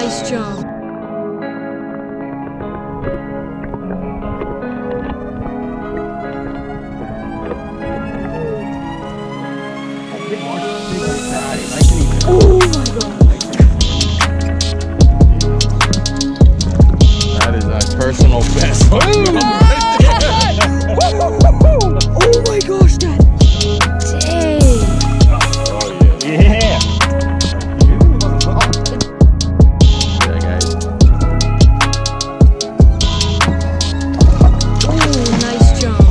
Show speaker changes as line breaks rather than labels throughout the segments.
Nice jump. Oh my god.
That is a personal best.
Oh my gosh, that. Dang.
Oh yeah.
Yeah.
Yeah, guys.
Oh, nice jump.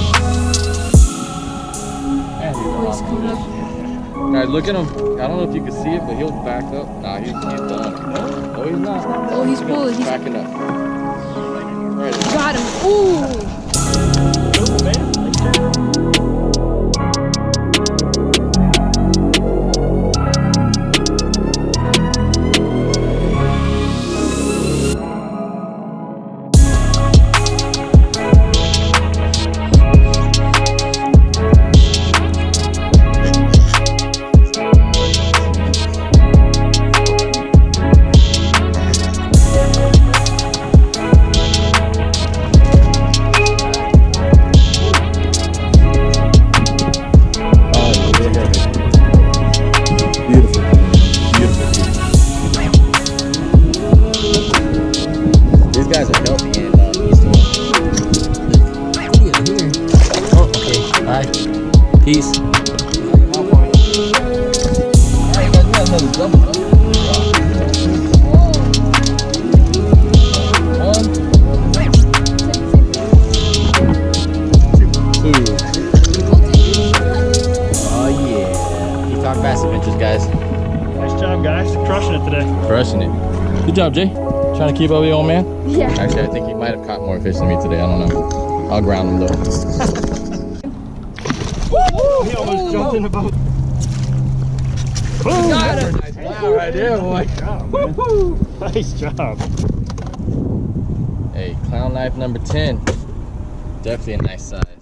Oh, he's coming up.
Guys, look at him. I don't know if you can see it, but he'll back up. Nah, he's done. No, he's not.
Oh, he's pulling. He's
backing up. Right.
got him. Ooh.
These guys are healthy and he's
Oh, okay. Bye. Peace.
Alright, guys, we got another double. One, two.
Oh yeah. Peacock Bass Adventures, guys.
Nice job, guys. Crushing it today.
Crushing it. Good job, Jay. Trying to keep up with your old man?
Yeah.
Actually, I think he might have caught more fish than me today. I don't know. I'll ground him though.
He almost jumped in the boat.
Boom! Got him. Nice wow right there, boy.
Nice job.
Hey, clown knife number 10. Definitely a nice size.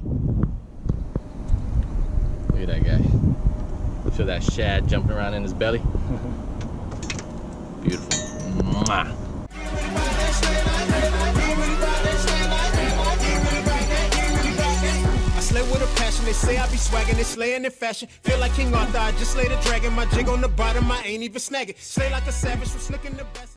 Look at that guy. Feel that shad jumping around in his belly. Beautiful. Mwah.
With a passion, they say I be swagging, they slaying in fashion. Feel like King Arthur, I just slay the dragon. My jig on the bottom, I ain't even snagging. Slay like a savage, from slicking the best.